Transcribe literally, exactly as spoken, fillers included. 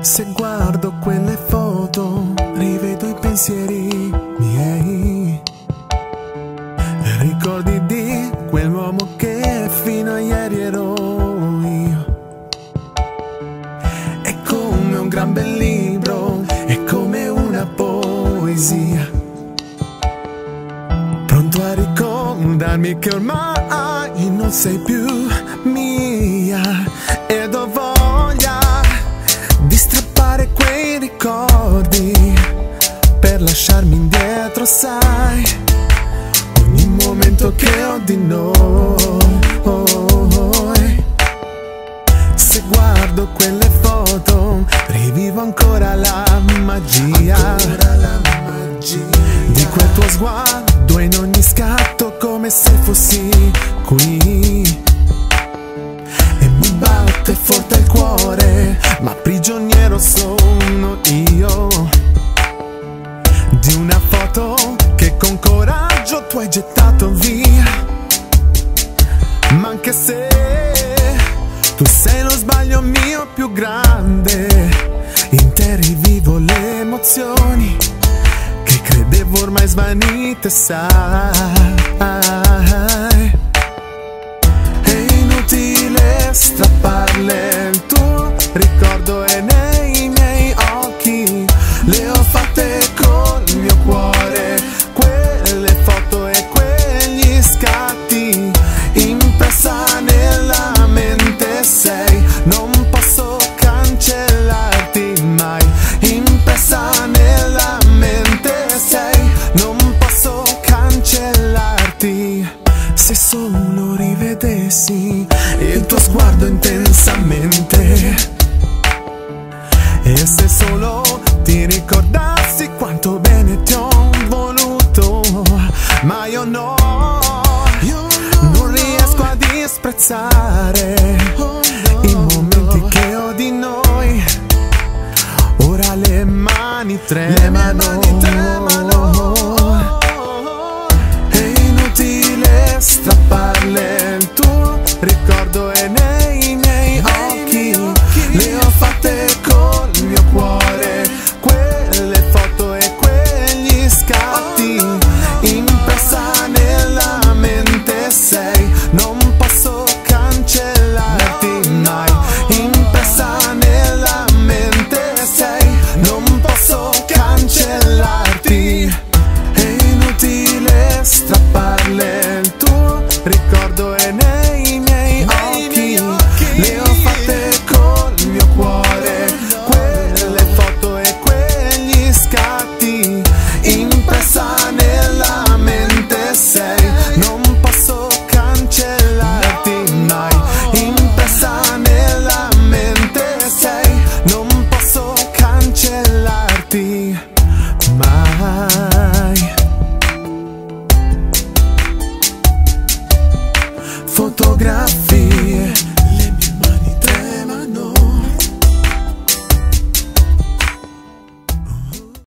Se guardo quelle foto, rivedo i pensieri miei. Ricordi di quell'uomo che fino a ieri ero io. È come un gran bel libro, è come una poesia, pronto a ricordarmi che ormai non sei più mia. Ed ho voglia di strappare quei ricordi per lasciarmi indietro, sai, ogni momento che ho di noi. Se guardo quelle foto, rivivo ancora la magia, ancora la magia di quel tuo sguardo in ogni scatto, come se fossi qui. E mi batte forte il cuore, ma prigioniero sono io di una foto che con coraggio tu hai gettato via. Ma anche se tu sei lo sbaglio mio più grande, in te rivivo le emozioni che credevo ormai svanite, sai. È inutile strapparle il tuo ricordo e nei miei occhi le ho fatte col mio cuore, quelle foto e quegli scatti impressa nella mente sei, non posso cancellarti mai. Impressa nella mente sei, non posso cancellarti. Se solo rivedessi il tuo sguardo intensamente, e se solo ti ricordassi quanto bene ti ho voluto, ma io no, non riesco a disprezzare i momenti che ho di noi. Ora le mani tremano, è inutile strapparle il tuo ricordo e nei miei occhi le ho fatte col mio cuore, quelle foto e quegli scatti impressa nella mente sei, non posso cancellarti mai. Impressa nella mente sei, non posso cancellarti. È inutile strapparle il tuo ricordo e nei miei occhi le ho fatte col mio cuore, quelle foto e quegli scatti impressa nella mente sei, non posso cancellarti mai. Impressa nella mente sei, non posso cancellarti mai. Fotografia